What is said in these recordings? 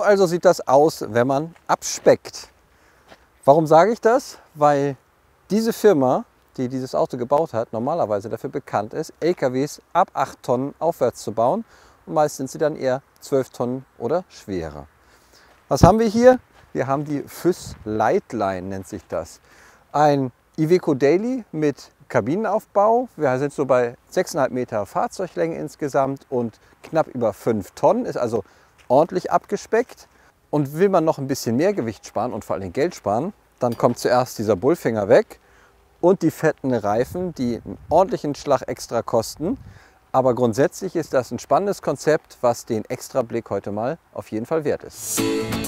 also sieht das aus, wenn man abspeckt. Warum sage ich das? Weil diese Firma, die dieses Auto gebaut hat, normalerweise dafür bekannt ist, LKWs ab 8 Tonnen aufwärts zu bauen. Und meist sind sie dann eher 12 Tonnen oder schwerer. Was haben wir hier? Wir haben die FÜSS Lightline, nennt sich das. Ein Iveco Daily mit Kabinenaufbau. Wir sind so bei 6,5 Meter Fahrzeuglänge insgesamt und knapp über 5 Tonnen. Ist also ordentlich abgespeckt. Und will man noch ein bisschen mehr Gewicht sparen und vor allem Geld sparen, dann kommt zuerst dieser Bullfinger weg und die fetten Reifen, die einen ordentlichen Schlag extra kosten. Aber grundsätzlich ist das ein spannendes Konzept, was den Extrablick heute mal auf jeden Fall wert ist.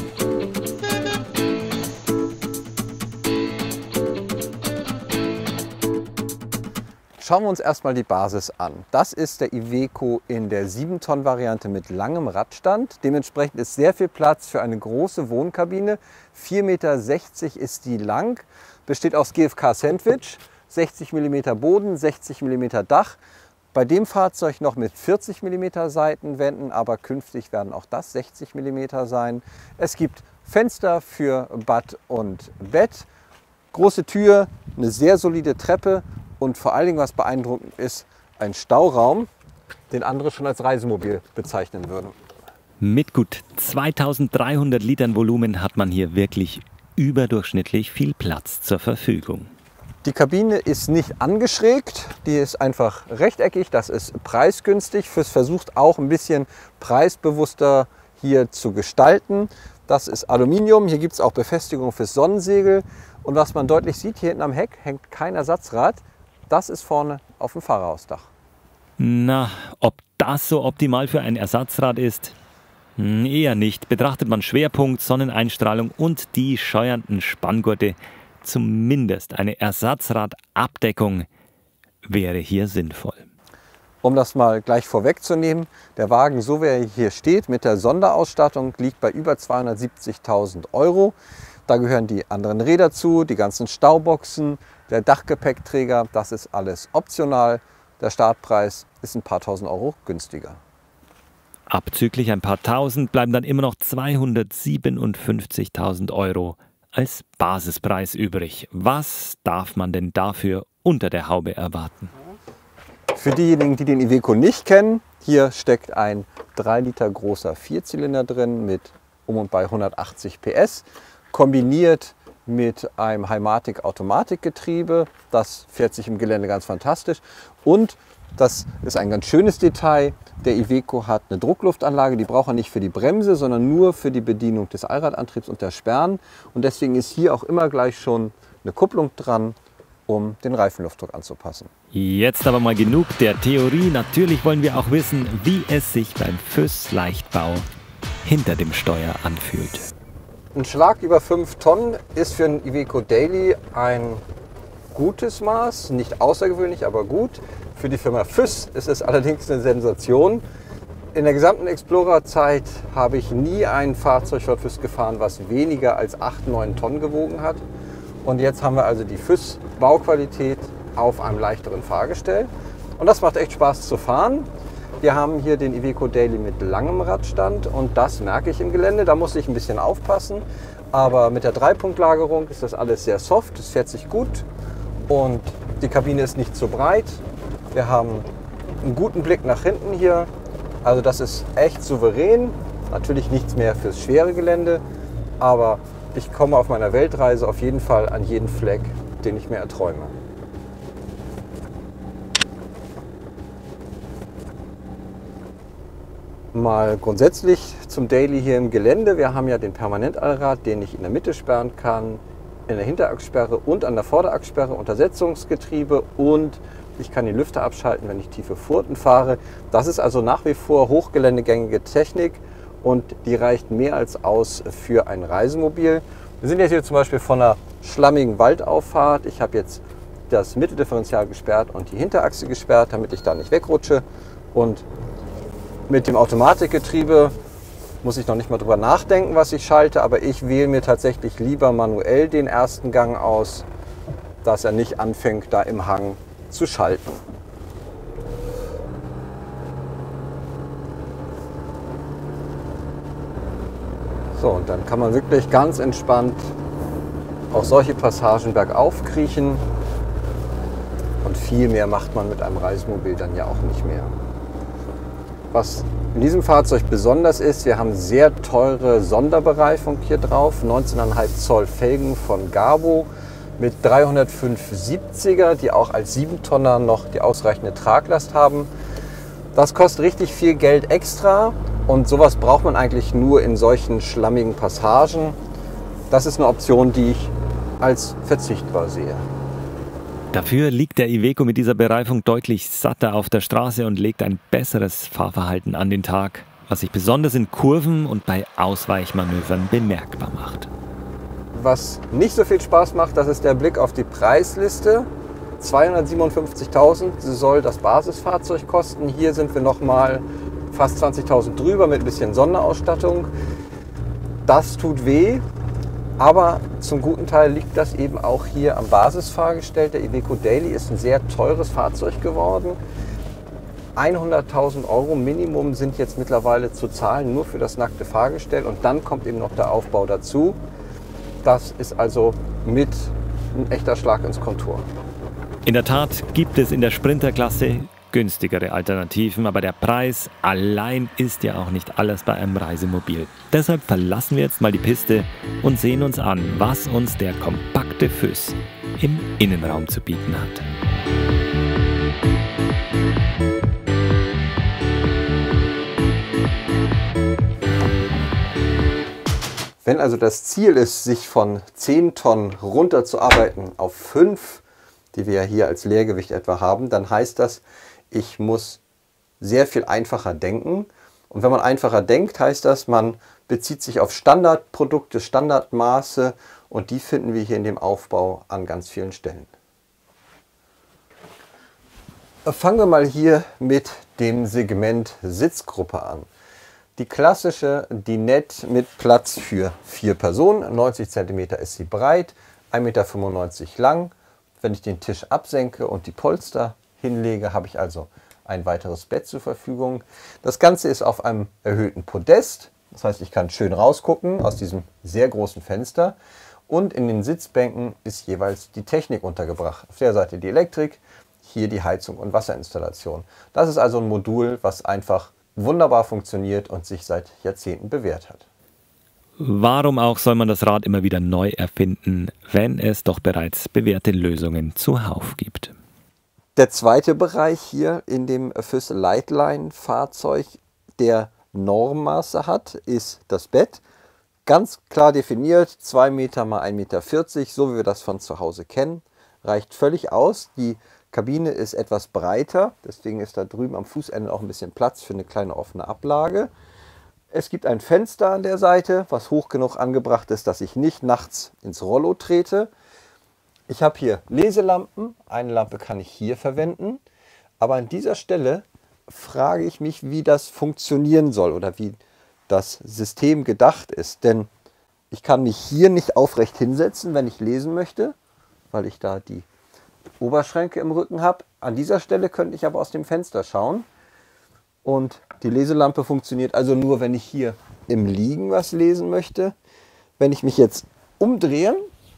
Schauen wir uns erstmal die Basis an. Das ist der Iveco in der 7-Tonnen-Variante mit langem Radstand. Dementsprechend ist sehr viel Platz für eine große Wohnkabine. 4,60 Meter ist die lang, besteht aus GFK-Sandwich, 60 mm Boden, 60 mm Dach. Bei dem Fahrzeug noch mit 40 mm Seitenwänden, aber künftig werden auch das 60 mm sein. Es gibt Fenster für Bad und Bett, große Tür, eine sehr solide Treppe. Und vor allen Dingen, was beeindruckend ist, ein Stauraum, den andere schon als Reisemobil bezeichnen würden. Mit gut 2300 Litern Volumen hat man hier wirklich überdurchschnittlich viel Platz zur Verfügung. Die Kabine ist nicht angeschrägt, die ist einfach rechteckig, das ist preisgünstig. FÜSS versucht auch ein bisschen preisbewusster hier zu gestalten. Das ist Aluminium, hier gibt es auch Befestigung fürs Sonnensegel. Und was man deutlich sieht, hier hinten am Heck hängt kein Ersatzrad. Das ist vorne auf dem Fahrerhausdach. Na, ob das so optimal für ein Ersatzrad ist? Eher nicht. Betrachtet man Schwerpunkt, Sonneneinstrahlung und die scheuernden Spanngurte, zumindest eine Ersatzradabdeckung wäre hier sinnvoll. Um das mal gleich vorwegzunehmen, der Wagen, so wie er hier steht, mit der Sonderausstattung, liegt bei über 270.000 €. Da gehören die anderen Räder zu, die ganzen Stauboxen, der Dachgepäckträger, das ist alles optional. Der Startpreis ist ein paar tausend Euro günstiger. Abzüglich ein paar tausend bleiben dann immer noch 257.000 € als Basispreis übrig. Was darf man denn dafür unter der Haube erwarten? Für diejenigen, die den Iveco nicht kennen, hier steckt ein 3 Liter großer Vierzylinder drin mit und bei 180 PS, kombiniert mit einem Heimatic-Automatikgetriebe. Das fährt sich im Gelände ganz fantastisch. Und das ist ein ganz schönes Detail. Der Iveco hat eine Druckluftanlage, die braucht er nicht für die Bremse, sondern nur für die Bedienung des Allradantriebs und der Sperren. Und deswegen ist hier auch immer gleich schon eine Kupplung dran, um den Reifenluftdruck anzupassen. Jetzt aber mal genug der Theorie. Natürlich wollen wir auch wissen, wie es sich beim FÜSS Leichtbau hinter dem Steuer anfühlt. Ein Schlag über 5 Tonnen ist für einen Iveco Daily ein gutes Maß, nicht außergewöhnlich, aber gut. Für die Firma FÜSS ist es allerdings eine Sensation. In der gesamten Explorer-Zeit habe ich nie ein Fahrzeug von FÜSS gefahren, was weniger als 8, 9 Tonnen gewogen hat. Und jetzt haben wir also die FÜSS-Bauqualität auf einem leichteren Fahrgestell. Und das macht echt Spaß zu fahren. Wir haben hier den Iveco Daily mit langem Radstand und das merke ich im Gelände. Da muss ich ein bisschen aufpassen. Aber mit der 3-Punkt-Lagerung ist das alles sehr soft, es fährt sich gut und die Kabine ist nicht zu breit. Wir haben einen guten Blick nach hinten hier. Also das ist echt souverän. Natürlich nichts mehr fürs schwere Gelände, aber ich komme auf meiner Weltreise auf jeden Fall an jeden Fleck, den ich mir erträume. Mal grundsätzlich zum Daily hier im Gelände. Wir haben ja den Permanentallrad, den ich in der Mitte sperren kann, in der Hinterachssperre und an der Vorderachssperre, Untersetzungsgetriebe und ich kann die Lüfter abschalten, wenn ich tiefe Furten fahre. Das ist also nach wie vor hochgeländegängige Technik und die reicht mehr als aus für ein Reisemobil. Wir sind jetzt hier zum Beispiel von einer schlammigen Waldauffahrt. Ich habe jetzt das Mitteldifferential gesperrt und die Hinterachse gesperrt, damit ich da nicht wegrutsche. Und mit dem Automatikgetriebe muss ich noch nicht mal drüber nachdenken, was ich schalte, aber ich wähle mir tatsächlich lieber manuell den ersten Gang aus, dass er nicht anfängt, da im Hang zu schalten. So, und dann kann man wirklich ganz entspannt auch solche Passagen bergauf kriechen. Und viel mehr macht man mit einem Reisemobil dann ja auch nicht mehr. Was in diesem Fahrzeug besonders ist, wir haben sehr teure Sonderbereifung hier drauf. 19,5 Zoll Felgen von Gabo mit 375er, die auch als 7-Tonner noch die ausreichende Traglast haben. Das kostet richtig viel Geld extra und sowas braucht man eigentlich nur in solchen schlammigen Passagen. Das ist eine Option, die ich als verzichtbar sehe. Dafür liegt der Iveco mit dieser Bereifung deutlich satter auf der Straße und legt ein besseres Fahrverhalten an den Tag, was sich besonders in Kurven und bei Ausweichmanövern bemerkbar macht. Was nicht so viel Spaß macht, das ist der Blick auf die Preisliste. 257.000 soll das Basisfahrzeug kosten. Hier sind wir noch mal fast 20.000 drüber mit ein bisschen Sonderausstattung. Das tut weh. Aber zum guten Teil liegt das eben auch hier am Basisfahrgestell. Der Iveco Daily ist ein sehr teures Fahrzeug geworden. 100.000 € Minimum sind jetzt mittlerweile zu zahlen, nur für das nackte Fahrgestell. Und dann kommt eben noch der Aufbau dazu. Das ist also mit ein echter Schlag ins Kontor. In der Tat gibt es in der Sprinterklasse günstigere Alternativen, aber der Preis allein ist ja auch nicht alles bei einem Reisemobil. Deshalb verlassen wir jetzt mal die Piste und sehen uns an, was uns der kompakte Füss im Innenraum zu bieten hat. Wenn also das Ziel ist, sich von 10 Tonnen runterzuarbeiten auf 5, die wir ja hier als Leergewicht etwa haben, dann heißt das, ich muss sehr viel einfacher denken. Und wenn man einfacher denkt, heißt das, man bezieht sich auf Standardprodukte, Standardmaße und die finden wir hier in dem Aufbau an ganz vielen Stellen. Fangen wir mal hier mit dem Segment Sitzgruppe an. Die klassische Dinette mit Platz für 4 Personen, 90 cm ist sie breit, 1,95 Meter lang. Wenn ich den Tisch absenke und die Polster hinlege, habe ich also ein weiteres Bett zur Verfügung. Das Ganze ist auf einem erhöhten Podest, das heißt, ich kann schön rausgucken aus diesem sehr großen Fenster. Und in den Sitzbänken ist jeweils die Technik untergebracht. Auf der Seite die Elektrik, hier die Heizung und Wasserinstallation. Das ist also ein Modul, was einfach wunderbar funktioniert und sich seit Jahrzehnten bewährt hat. Warum auch soll man das Rad immer wieder neu erfinden, wenn es doch bereits bewährte Lösungen zuhauf gibt? Der zweite Bereich hier in dem Füss Lightline Fahrzeug, der Normmaße hat, ist das Bett. Ganz klar definiert, 2 Meter mal 1,40 Meter, so wie wir das von zu Hause kennen. Reicht völlig aus. Die Kabine ist etwas breiter, deswegen ist da drüben am Fußende auch ein bisschen Platz für eine kleine offene Ablage. Es gibt ein Fenster an der Seite, was hoch genug angebracht ist, dass ich nicht nachts ins Rollo trete. Ich habe hier Leselampen, eine Lampe kann ich hier verwenden, aber an dieser Stelle frage ich mich, wie das funktionieren soll oder wie das System gedacht ist. Denn ich kann mich hier nicht aufrecht hinsetzen, wenn ich lesen möchte, weil ich da die Oberschränke im Rücken habe. An dieser Stelle könnte ich aber aus dem Fenster schauen. Und die Leselampe funktioniert also nur, wenn ich hier im Liegen was lesen möchte. Wenn ich mich jetzt umdrehe,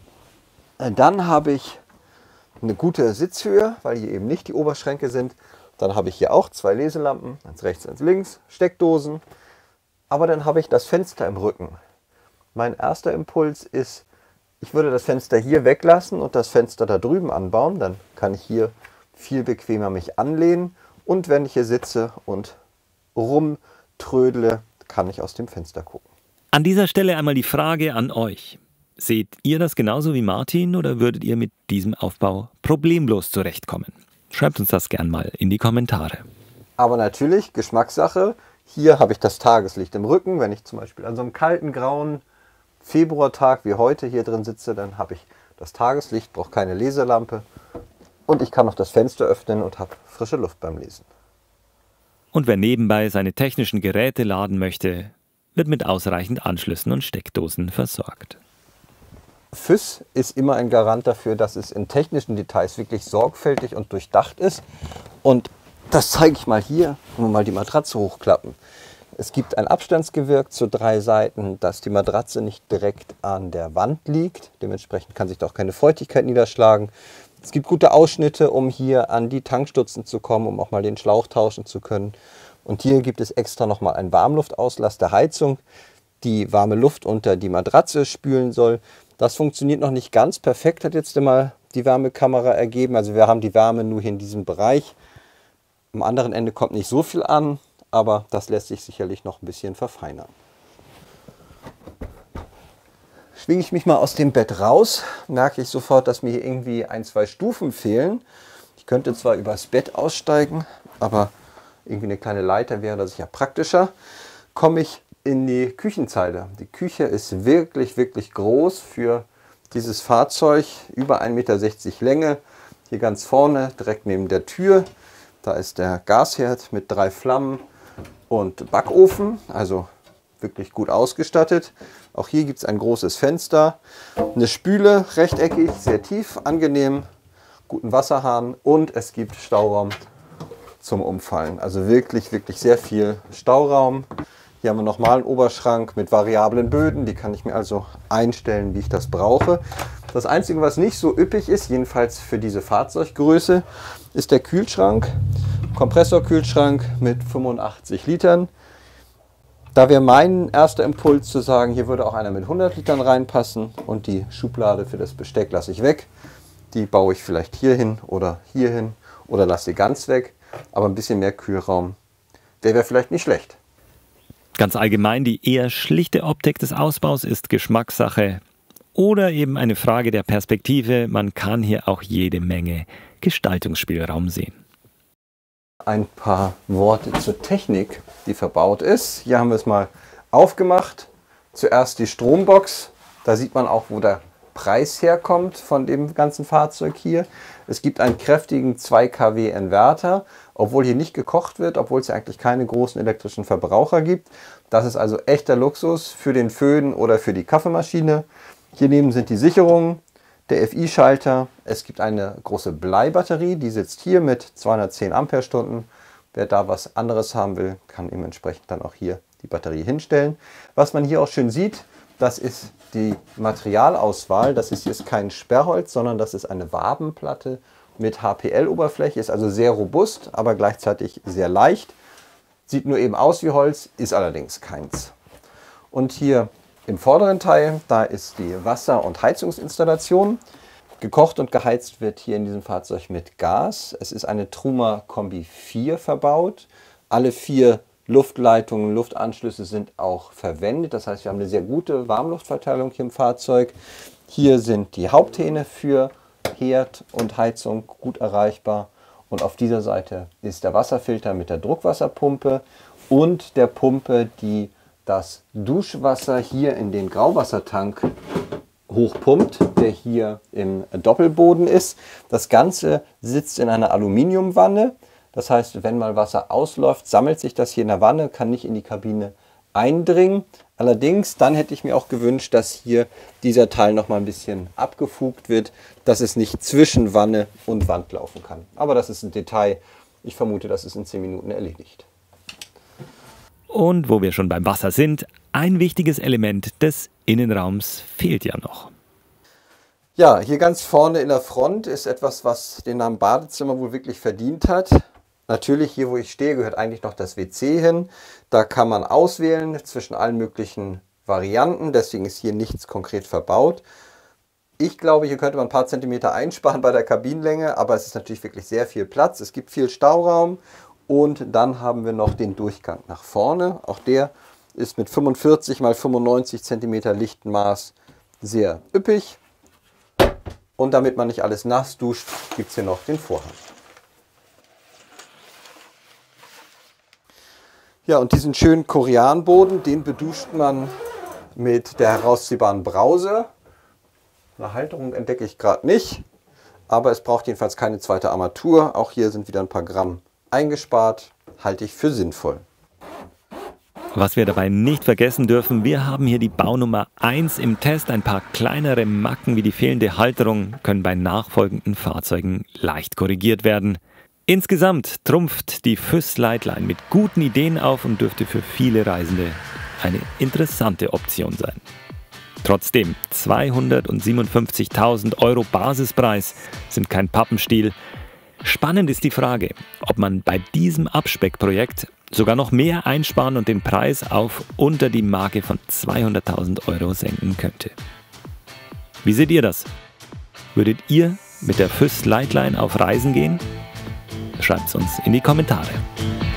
dann habe ich eine gute Sitzhöhe, weil hier eben nicht die Oberschränke sind. Dann habe ich hier auch 2 Leselampen, eins rechts, eins links, Steckdosen. Aber dann habe ich das Fenster im Rücken. Mein erster Impuls ist, ich würde das Fenster hier weglassen und das Fenster da drüben anbauen. Dann kann ich hier viel bequemer mich anlehnen. Und wenn ich hier sitze und rumtrödle, kann ich aus dem Fenster gucken. An dieser Stelle einmal die Frage an euch. Seht ihr das genauso wie Martin oder würdet ihr mit diesem Aufbau problemlos zurechtkommen? Schreibt uns das gern mal in die Kommentare. Aber natürlich, Geschmackssache. Hier habe ich das Tageslicht im Rücken. Wenn ich zum Beispiel an so einem kalten, grauen Februartag wie heute hier drin sitze, dann habe ich das Tageslicht, brauche keine Leselampe und ich kann noch das Fenster öffnen und habe frische Luft beim Lesen. Und wer nebenbei seine technischen Geräte laden möchte, wird mit ausreichend Anschlüssen und Steckdosen versorgt. Füss ist immer ein Garant dafür, dass es in technischen Details wirklich sorgfältig und durchdacht ist. Und das zeige ich mal hier, wenn wir mal die Matratze hochklappen. Es gibt ein Abstandsgewirk zu 3 Seiten, dass die Matratze nicht direkt an der Wand liegt. Dementsprechend kann sich da auch keine Feuchtigkeit niederschlagen. Es gibt gute Ausschnitte, um hier an die Tankstutzen zu kommen, um auch mal den Schlauch tauschen zu können. Und hier gibt es extra nochmal einen Warmluftauslass der Heizung, die warme Luft unter die Matratze spülen soll. Das funktioniert noch nicht ganz perfekt, hat jetzt immer die Wärmekamera ergeben. Also wir haben die Wärme nur hier in diesem Bereich. Am anderen Ende kommt nicht so viel an, aber das lässt sich sicherlich noch ein bisschen verfeinern. Schwinge ich mich mal aus dem Bett raus, merke ich sofort, dass mir hier irgendwie 1, 2 Stufen fehlen. Ich könnte zwar übers Bett aussteigen, aber irgendwie eine kleine Leiter wäre das ja praktischer. Komme ich in die Küchenzeile. Die Küche ist wirklich, wirklich groß für dieses Fahrzeug. Über 1,60 Meter Länge. Hier ganz vorne, direkt neben der Tür. Da ist der Gasherd mit 3 Flammen und Backofen. Also wirklich gut ausgestattet. Auch hier gibt es ein großes Fenster. Eine Spüle, rechteckig, sehr tief, angenehm. Guten Wasserhahn und es gibt Stauraum zum Umfallen. Also wirklich, wirklich sehr viel Stauraum. Hier haben wir nochmal einen Oberschrank mit variablen Böden. Die kann ich mir also einstellen, wie ich das brauche. Das Einzige, was nicht so üppig ist, jedenfalls für diese Fahrzeuggröße, ist der Kühlschrank. Kompressorkühlschrank mit 85 Litern. Da wäre mein erster Impuls zu sagen, hier würde auch einer mit 100 Litern reinpassen. Und die Schublade für das Besteck lasse ich weg. Die baue ich vielleicht hier hin oder lasse sie ganz weg. Aber ein bisschen mehr Kühlraum, der wäre vielleicht nicht schlecht. Ganz allgemein, die eher schlichte Optik des Ausbaus ist Geschmackssache oder eben eine Frage der Perspektive. Man kann hier auch jede Menge Gestaltungsspielraum sehen. Ein paar Worte zur Technik, die verbaut ist. Hier haben wir es mal aufgemacht. Zuerst die Strombox. Da sieht man auch, wo der Preis herkommt von dem ganzen Fahrzeug hier. Es gibt einen kräftigen 2 kW Inverter, obwohl hier nicht gekocht wird, obwohl es ja eigentlich keine großen elektrischen Verbraucher gibt. Das ist also echter Luxus für den Föhn oder für die Kaffeemaschine. Hier neben sind die Sicherungen, der FI-Schalter. Es gibt eine große Bleibatterie, die sitzt hier mit 210 Ampere-Stunden. Wer da was anderes haben will, kann eben entsprechend dann auch hier die Batterie hinstellen. Was man hier auch schön sieht, das ist die Materialauswahl. Das ist jetzt kein Sperrholz, sondern das ist eine Wabenplatte mit HPL-Oberfläche. Ist also sehr robust, aber gleichzeitig sehr leicht. Sieht nur eben aus wie Holz, ist allerdings keins. Und hier im vorderen Teil, da ist die Wasser- und Heizungsinstallation. Gekocht und geheizt wird hier in diesem Fahrzeug mit Gas. Es ist eine Truma Kombi 4 verbaut. Alle 4 Luftleitungen, Luftanschlüsse sind auch verwendet. Das heißt, wir haben eine sehr gute Warmluftverteilung hier im Fahrzeug. Hier sind die Haupthähne für Herd und Heizung gut erreichbar. Und auf dieser Seite ist der Wasserfilter mit der Druckwasserpumpe und der Pumpe, die das Duschwasser hier in den Grauwassertank hochpumpt, der hier im Doppelboden ist. Das Ganze sitzt in einer Aluminiumwanne. Das heißt, wenn mal Wasser ausläuft, sammelt sich das hier in der Wanne, kann nicht in die Kabine eindringen. Allerdings, dann hätte ich mir auch gewünscht, dass hier dieser Teil noch mal ein bisschen abgefugt wird, dass es nicht zwischen Wanne und Wand laufen kann. Aber das ist ein Detail. Ich vermute, das ist in 10 Minuten erledigt. Und wo wir schon beim Wasser sind, ein wichtiges Element des Innenraums fehlt ja noch. Ja, hier ganz vorne in der Front ist etwas, was den Namen Badezimmer wohl wirklich verdient hat. Natürlich, hier wo ich stehe, gehört eigentlich noch das WC hin. Da kann man auswählen zwischen allen möglichen Varianten, deswegen ist hier nichts konkret verbaut. Ich glaube, hier könnte man ein paar Zentimeter einsparen bei der Kabinenlänge, aber es ist natürlich wirklich sehr viel Platz. Es gibt viel Stauraum und dann haben wir noch den Durchgang nach vorne. Auch der ist mit 45 x 95 cm Lichtmaß sehr üppig. Und damit man nicht alles nass duscht, gibt es hier noch den Vorhang. Ja, und diesen schönen Korianboden, den beduscht man mit der herausziehbaren Brause. Eine Halterung entdecke ich gerade nicht, aber es braucht jedenfalls keine zweite Armatur. Auch hier sind wieder ein paar Gramm eingespart, halte ich für sinnvoll. Was wir dabei nicht vergessen dürfen, wir haben hier die Baunummer 1 im Test. Ein paar kleinere Macken wie die fehlende Halterung können bei nachfolgenden Fahrzeugen leicht korrigiert werden. Insgesamt trumpft die FÜSS Lightline mit guten Ideen auf und dürfte für viele Reisende eine interessante Option sein. Trotzdem, 257.000 € Basispreis sind kein Pappenstiel. Spannend ist die Frage, ob man bei diesem Abspeckprojekt sogar noch mehr einsparen und den Preis auf unter die Marke von 200.000 € senken könnte. Wie seht ihr das? Würdet ihr mit der FÜSS Lightline auf Reisen gehen? Schreibt es uns in die Kommentare.